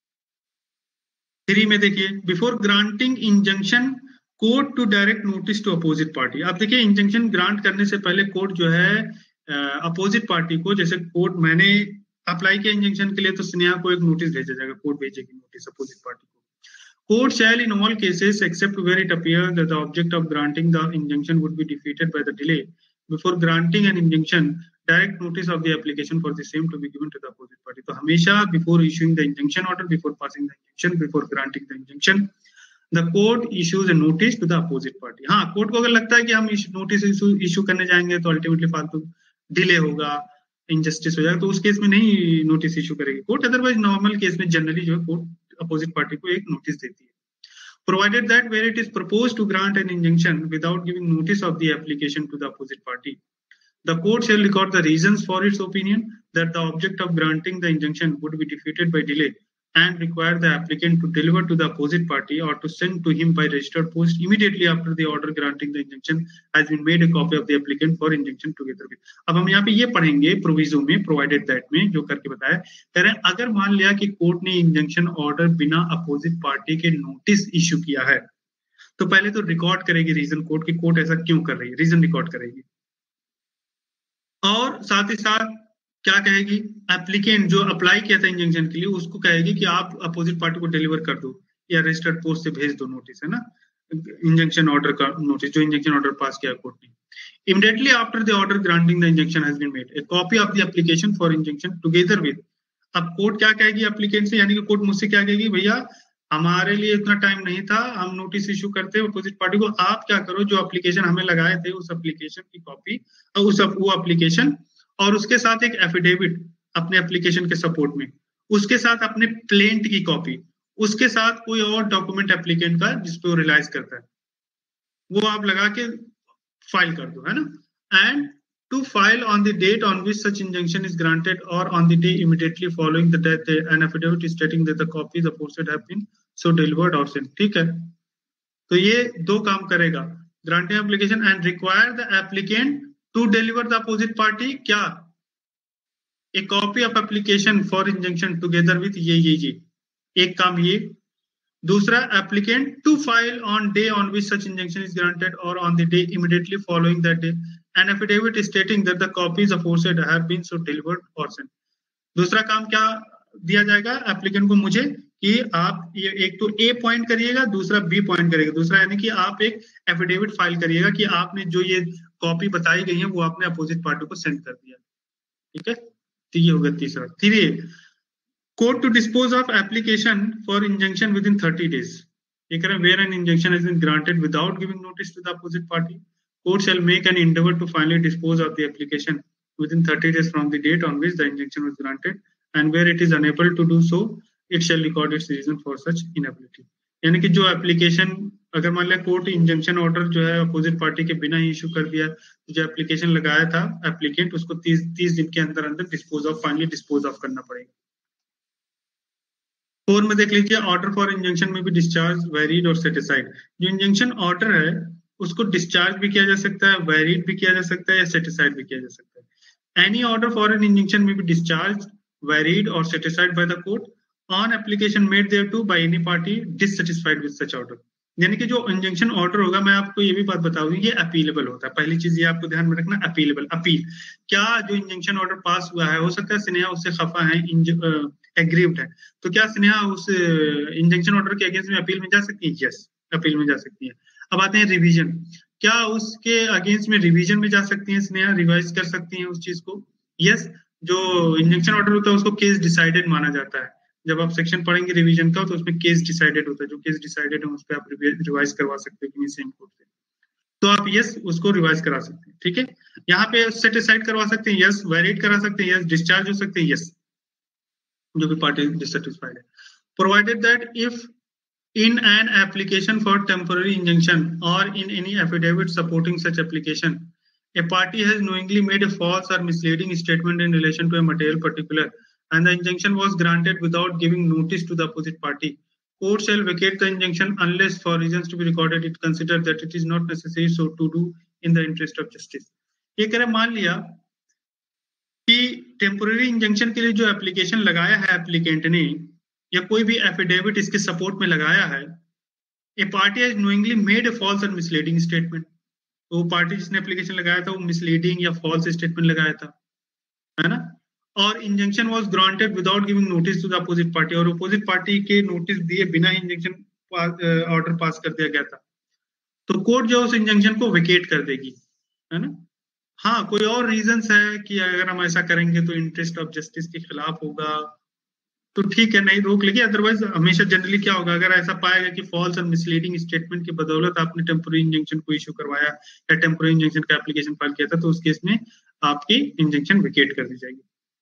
3 में देखिए, before granting injunction court to direct notice to opposite party. आप देखिए इंजंक्शन ग्रांट करने से पहले कोर्ट जो है अपोजिट पार्टी को, जैसे कोर्ट मैंने अप्लाई किया इंजंक्शन के लिए तो स्नेहा को एक नोटिस भेजा जाएगा, कोर्ट भेजेगी नोटिस अपोजिट पार्टी को. Court shall in all cases except where it appears that the object of granting the injunction would be defeated by the delay before granting an injunction direct notice of the application for the same to be given to the opposite party. तो हमेशा before issuing the injunction order, before passing the injunction, before granting the injunction, the court issues a notice to the opposite party. हाँ, court को अगर लगता है कि हम notice issue करने जाएंगे तो अल्टीमेटली फालतू डिले होगा, इनजस्टिस हो जाएगा, तो उस केस में नहीं नोटिस इशू करेगी कोर्ट. अदरवाइज नॉर्मल केस में जनरली जो है कोर्ट अपोजिट पार्टी को एक नोटिस देती है. Provided that where it is proposed to grant an injunction without giving notice of the application to the opposite party, the court shall record the reasons for its opinion that the object of granting the injunction would be defeated by delay, and require the applicant to deliver to the opposite party or to send to him by registered post immediately after the order granting the injunction has been made a copy of the applicant for injunction together with. अब हम यहाँ पे ये पढ़ेंगे proviso में, provided that में जो करके बताया, कह रहे हैं अगर मान लिया कि कोर्ट ने इंजंक्शन ऑर्डर बिना अपोजिट पार्टी के नोटिस इशू किया है, तो पहले तो रिकॉर्ड करेगी रीजन कोर्ट की, कोर्ट ऐसा क्यों कर रही है, रीजन रिकॉर्ड करेगी, और साथ ही साथ क्या कहेगी, एप्लीकेंट जो अप्लाई किया था इंजंक्शन के लिए उसको कहेगी कि आप अपोजिट पार्टी को डिलीवर कर दो या रजिस्टर्ड पोस्ट से भेज दो नोटिस, है ना, इंजंक्शन ऑर्डर का नोटिस जो इंजंक्शन ऑर्डर पास किया कोर्ट ने. Immediately after the order granting the injunction has been made, a copy of the application for injunction together with. अब कोर्ट क्या कहेगी एप्लीकेंट से, यानी कि कोर्ट मुझसे क्या कहेगी, भैया हमारे लिए इतना टाइम नहीं था, हम नोटिस इशू करते हैं अपोजिट पार्टी को, आप क्या करो जो एप्लीकेशन हमें लगाए थे उस एप्लीकेशन की कॉपी और वो एप्लीकेशन और उसके साथ एक एफिडेविट अपने एप्लीकेशन के सपोर्ट में, उसके साथ अपने प्लेंट की कॉपी, उसके साथ कोई और डॉक्यूमेंट एप्लीकेंट का जिसपे वो रिलाइज करता है, वो आप लगा के फाइल कर दो, है ना. And to file on the date on which such injunction is granted और on the day immediately following the date an affidavit stating that the copies aforesaid have been so delivered और sent. ठीक है, तो ये दो काम करेगा, granting application and require the applicant to deliver the opposite party क्या, a copy of application for injunction together with ये एक काम ये. दूसरा, applicant to file on day on which such injunction is granted or on the day immediately following that day an affidavit stating that the copies aforesaid have been so delivered or sent. दूसरा काम क्या दिया जाएगा applicant को मुझे कि आप ये एक तो ए पॉइंट करिएगा, दूसरा बी पॉइंट करिएगा. दूसरा यानी कि आप एक एफिडेविट फाइल करिएगा कि आपने जो ये कॉपी बताई गई है वो आपने अपोजिट पार्टी को सेंड कर दिया. ठीक है, तो ये होगा तीसरा. 3A, court to dispose of application for injunction within 30 days. ये कह रहे हैं where an injunction has been granted without giving notice to the opposite party, court shall make an endeavour to finally dispose of the application within 30 days from the date on which the injunction was granted and where it is unable to do so it shall record its reason for such inability. यानी कि जो application अगर मान लिया court injunction order जो है opposite party के बिना ही इशू कर दिया, जो एप्लीकेशन लगाया था एप्लीकेंट उसको 30 दिन के अंदर अंदर फाइनली डिस्पोज ऑफ करना पड़ेगा. 4 में देख लीजिए, ऑर्डर फॉर इंजंक्शन में भी डिस्चार्ज, वेरीड और सेटिसाइड. जो इंजंक्शन ऑर्डर है उसको डिस्चार्ज भी किया जा सकता है, वेरीड भी किया जा सकता है या सेटिसाइड भी किया जा सकता है. Any order for an injunction में भी discharge, varied or satisfied by the court on application made thereto by any party dissatisfied with such order. यानी कि जो इंजंक्शन ऑर्डर होगा, मैं आपको ये भी बात बता दूं, ये अपीलेबल होता है. पहली चीज ये आपको ध्यान में रखना, अपीलेबल. अपील क्या, जो इंजंक्शन ऑर्डर पास हुआ है, हो सकता है स्नेहा उससे खफा है, एग्रीव्ड है, तो क्या स्नेहा उस इंजंक्शन ऑर्डर के अगेंस्ट में अपील में जा सकती है? यस, अपील में जा सकती है। अब आते हैं रिवीजन, क्या उसके अगेंस्ट में रिवीजन में जा सकती है स्नेहा, रिवाइज कर सकती है उस चीज को? यस, जो इंजंक्शन ऑर्डर होता है उसको केस डिसाइडेड माना जाता है। जब आप सेक्शन पढ़ेंगे रिवीजन का तो उसमें केस डिसाइडेड होता है, जो केस डिसाइडेड है उस पर आप रिवाइज करवा सकते हो सेम कोर्ट से, तो आप यस उसको रिवाइज करा सकते हैं। ठीक है, यहाँ पे सेट असाइड करवा सकते हैं, यस, वैलिड करा सकते हैं, यस, डिस्चार्ज हो सकते हैं, यस, जो भी पार्टी डिससेटिस्फाइड है। Provided that if in an application for temporary injunction or in any affidavit supporting such application, a party has knowingly made a false or misleading statement in relation to a material particular and the injunction was granted without giving notice to the opposite party, court shall vacate the injunction unless for reasons to be recorded it consider that it is not necessary so to do in the interest of justice। ये कह रहे मान लिया कि temporary injunction के लिए जो application लगाया है एप्लीकेंट ने या कोई भी एफिडेविट इसके सपोर्ट में लगाया है, a party has knowingly made a false और मिसलीडिंग स्टेटमेंट, तो वो पार्टी जिसने एप्लीकेशन लगाया था वो मिसलीडिंग या फॉल्स स्टेटमेंट लगाया था, है ना, और injunction was granted without giving notice to the opposite party, और अपोजिट पार्टी के नोटिस दिए बिना इंजंक्शन ऑर्डर पास कर दिया गया था, तो कोर्ट जो उस इंजंक्शन को विकेट कर देगी, है ना। हाँ, कोई और रीजंस है कि अगर हम ऐसा करेंगे तो इंटरेस्ट ऑफ जस्टिस के खिलाफ होगा तो ठीक है, नहीं रोक लेगी, अदरवाइज हमेशा जनरली क्या होगा, अगर ऐसा पाएगा कि फॉल्स और मिसलीडिंग स्टेटमेंट की बदौलत आपने टेम्पोररी इंजंक्शन को इश्यू करवाया या टेम्पोररी इंजंक्शन का एप्लीकेशन फाइल किया था, तो उस केस में आपकी इंजंक्शन विकेट कर दी जाएगी।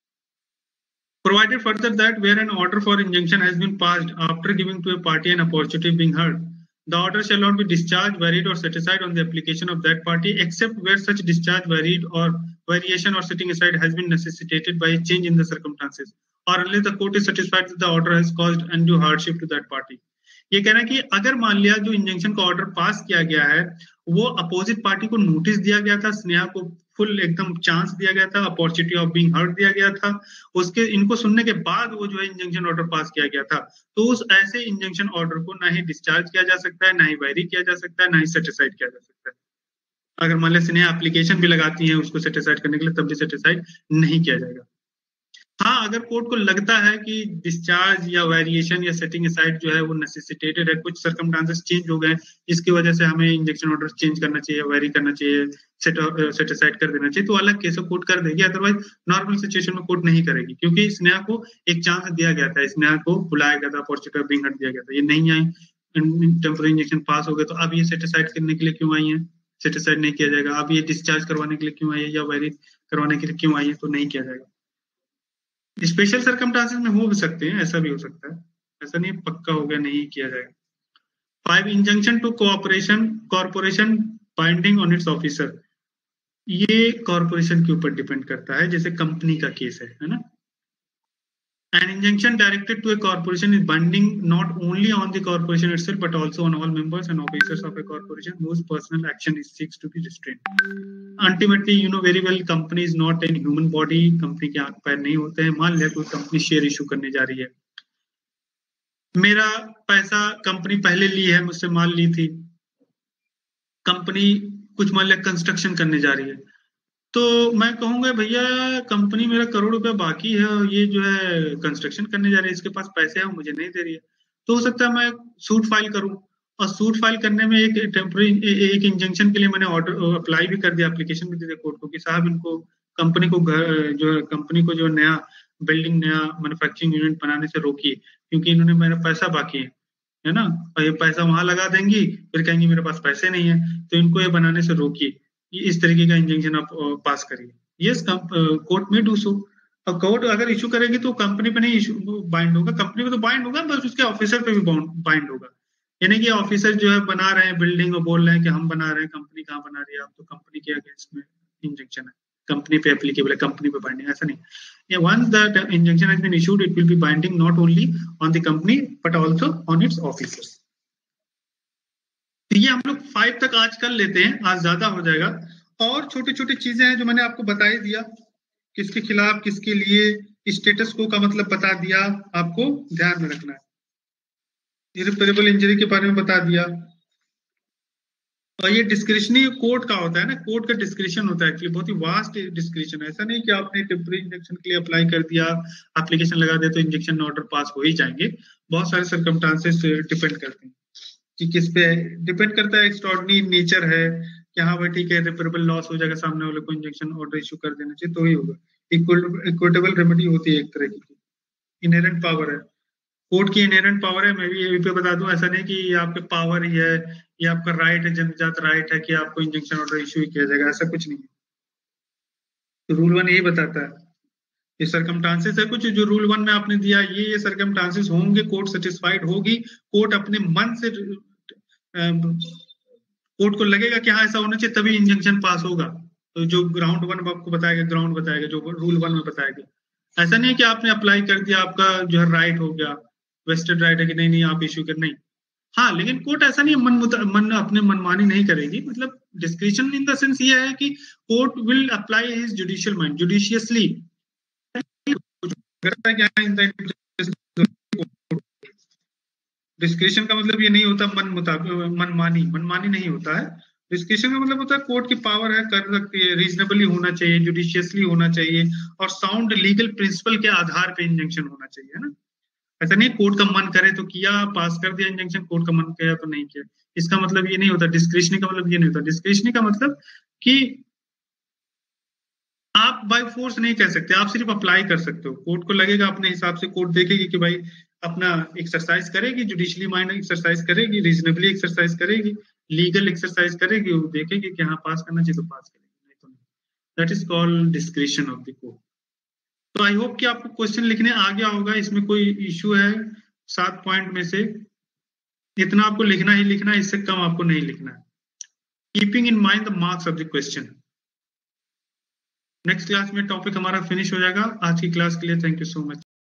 Provided further that where an order for injunction has been passed after giving to a party an opportunity of being heard, the order shall not be discharged, varied or set aside on the application of that party except where such discharge, varied or variation or setting aside has been necessitated by a change in the circumstances or unless the court is satisfied that the order has caused undue hardship to that party। ये कहना है कि अगर मान लिया जो injunction का order pass किया गया है वो अपोजिट पार्टी को नोटिस दिया गया था, स्नेहा को फुल एकदम चांस दिया गया था, अपॉर्चुनिटी ऑफ बीइंग हर्ड दिया गया था, उसके इनको सुनने के बाद वो जो है इंजंक्शन ऑर्डर पास किया गया था, तो उस ऐसे इंजंक्शन ऑर्डर को ना ही डिस्चार्ज किया जा सकता है, ना ही वैरी किया जा सकता है, ना ही सेट असाइड किया जा सकता है। अगर मान लिया स्नेहा एप्लीकेशन भी लगाती है उसको सेट असाइड करने के लिए, तब भी सेट असाइड नहीं किया जाएगा। हाँ, अगर कोर्ट को लगता है कि डिस्चार्ज या वेरिएशन या सेटिंग असाइड जो है वो नेसेसिटेटेड है, कुछ सर्कमस्टांसेस चेंज हो गए जिसकी वजह से हमें इंजेक्शन ऑर्डर चेंज करना चाहिए, वेरी करना चाहिए, सेट असाइड कर देना चाहिए, तो अलग केस कोर्ट कर देगी, अदरवाइज नॉर्मल सिचुएशन में कोर्ट नहीं करेगी, क्योंकि स्नेहा को एक चांस दिया गया था, स्नेहा को बुलाया गया था, अपॉर्चुनिटी ऑफ बीइंग हर्ड दिया गया था, ये नहीं आई, टेम्पोररी इंजेक्शन पास हो गए, तो अब ये सेट असाइड करने के लिए क्यों आई है? सेट असाइड नहीं किया जाएगा। अब ये डिस्चार्ज करवाने के लिए क्यों आई है या वेरी करवाने के लिए क्यों आई है? तो नहीं किया जाएगा। स्पेशल सर्कमस्टांसेस में हो भी सकते हैं, ऐसा भी हो सकता है, ऐसा नहीं पक्का हो गया नहीं किया जाएगा। 5 injunction to corporation binding on its officer, ये कॉर्पोरेशन के ऊपर डिपेंड करता है, जैसे कंपनी का केस है ना। An injunction directed to a corporation is binding not only on the corporation itself but also on all members and officers of a corporation whose personal action is seeks to be restrained. Ultimately, you know very well, company is not a human body, company के आंख पैर नहीं होते हैं। मान लिया कोई company share issue करने जा रही है, मेरा पैसा कंपनी पहले ली है, मुझसे माल ली थी, कंपनी कुछ मान लिया कंस्ट्रक्शन करने जा रही है, तो मैं कहूंगा भैया कंपनी मेरा करोड़ रुपया बाकी है और ये जो है कंस्ट्रक्शन करने जा रही है, इसके पास पैसे हैं मुझे नहीं दे रही है, तो हो सकता है मैं सूट फाइल करूं, और सूट फाइल करने में एक टेम्पररी एक इंजंक्शन के लिए मैंने ऑर्डर अप्लाई भी कर दिया, एप्लीकेशन भी दे दिया कोर्ट को कि साहब इनको कंपनी को जो है कंपनी को जो नया बिल्डिंग नया मैन्युफैक्चरिंग यूनिट बनाने से रोकिए, क्योंकि इन्होंने मेरा पैसा बाकी है ना, और ये पैसा वहां लगा देंगी, फिर कहेंगी मेरे पास पैसे नहीं है, तो इनको ये बनाने से रोकिए, इस तरीके का इंजंक्शन आप पास करिए। यस, कोर्ट में डू सो। अब कोर्ट अगर इशू करेगी तो कंपनी पे नहीं इशू बाइंड होगा, कंपनी पे तो बाइंड होगा, बस उसके ऑफिसर पे भी बाइंड होगा, यानी कि ऑफिसर जो है बना रहे हैं बिल्डिंग और बोल रहे हैं कि हम बना रहे हैं, कंपनी कहाँ बना रही है, आप तो कंपनी के अगेंस्ट में इंजंक्शन है, कंपनी पे एप्लीकेबल है, कंपनी पे बाइंडिंग, ऐसा नहीं। Once the injunction has been issued it will be binding not only on the company but also on its officers. ये हम लोग 5 तक आज कर लेते हैं, आज ज्यादा हो जाएगा, और छोटी छोटी चीजें हैं जो मैंने आपको बता ही दिया, किसके खिलाफ किसके लिए, स्टेटस को का मतलब बता दिया, आपको ध्यान में रखना है, इररिपरेबल इंजरी के बारे में बता दिया, और ये डिस्क्रिशनरी कोर्ट का होता है ना, कोर्ट का डिस्क्रिशन होता है एक्चुअली, बहुत ही वास्ट डिस्क्रिशन है। ऐसा नहीं कि आपने टेम्पररी इंजेक्शन के लिए अप्लाई कर दिया, एप्लीकेशन लगा दिया तो इंजेक्शन ऑर्डर पास हो ही जाएंगे। बहुत सारे सर्कमस्टांसेस डिपेंड करते हैं कि किस पे डिपेंड करता है। एक्स्ट्राऑर्डिनरी नेचर है कि हाँ भाई ठीक है, रिपेरेबल लॉस हो जाएगा, सामने वाले को इंजेक्शन ऑर्डर इशू कर देना चाहिए तो ही होगा। इक्विटेबल रेमेडी होती है एक तरह की, इनहेरेंट पावर है, कोर्ट की इनहेरेंट पावर है। मैं भी यही पे बता दूं, ऐसा नहीं कि ये आपके पावर ही है, ये आपका राइट है, जन्मजात राइट है कि आपको इंजेक्शन ऑर्डर इशू ही किया जाएगा, ऐसा कुछ नहीं है। तो रूल 1 यही बताता है। ये सर्कमस्टांसेस है कुछ जो रूल 1 में आपने दिया, ये सर्कमस्टांसेस होंगे, कोर्ट सेटिस्फाइड होगी, कोर्ट अपने मन से कोर्ट को लगेगा कि हाँ ऐसा होना चाहिए तभी इंजंक्शन पास होगा। तो जो ग्राउंड 1 आपको बताएगा, ग्राउंड बताएगा जो रूल 1 में बताएगा। ऐसा नहीं है कि आपने अप्लाई कर दिया, आपका जो है राइट हो गया, वेस्टेड राइट है कि नहीं नहीं आप इश्यू कर, नहीं। हाँ लेकिन कोर्ट ऐसा नहीं मन अपने मनमानी नहीं करेगी, मतलब डिस्क्रिशन इन द सेंस ये है कि court will apply his judicial mind judiciously. Discretion का मतलब ये नहीं होता मनमानी, मनमानी नहीं होता है। डिस्क्रिशन का मतलब होता है कोर्ट की पावर है, कर सकती है, रीजनेबली होना चाहिए, जुडिशियसली होना चाहिए, और साउंड लीगल प्रिंसिपल के आधार पे इंजंक्शन होना चाहिए, है ना। ऐसा नहीं कोर्ट का मन करे तो किया, पास कर दिया इंजंक्शन, कोर्ट का मन किया तो नहीं किया। इसका मतलब ये नहीं होता। डिस्क्रिशनरी का मतलब ये नहीं होता। डिस्क्रिशनरी का मतलब कि आप बाय फोर्स नहीं कह सकते, आप सिर्फ अप्लाई कर सकते हो। कोर्ट को लगेगा अपने हिसाब से, कोर्ट देखेगी कि भाई अपना एक्सरसाइज करेगी, जुडिशली माइंड एक्सरसाइज करेगी, रीजनेबली एक्सरसाइज करेगी, लीगल एक्सरसाइज करेगी, वो देखेगी कि हाँ पास करना चाहिए तो पास करेगी, नहीं तो नहीं। That is called discretion of the court. तो आई होप कि आपको क्वेश्चन लिखने आ गया होगा, इसमें कोई इश्यू है 7 पॉइंट में से इतना आपको लिखना ही लिखना है, इससे कम आपको नहीं लिखना है। Keeping in mind the marks of the question. Next class में टॉपिक हमारा फिनिश हो जाएगा। आज की क्लास के लिए थैंक यू सो मच।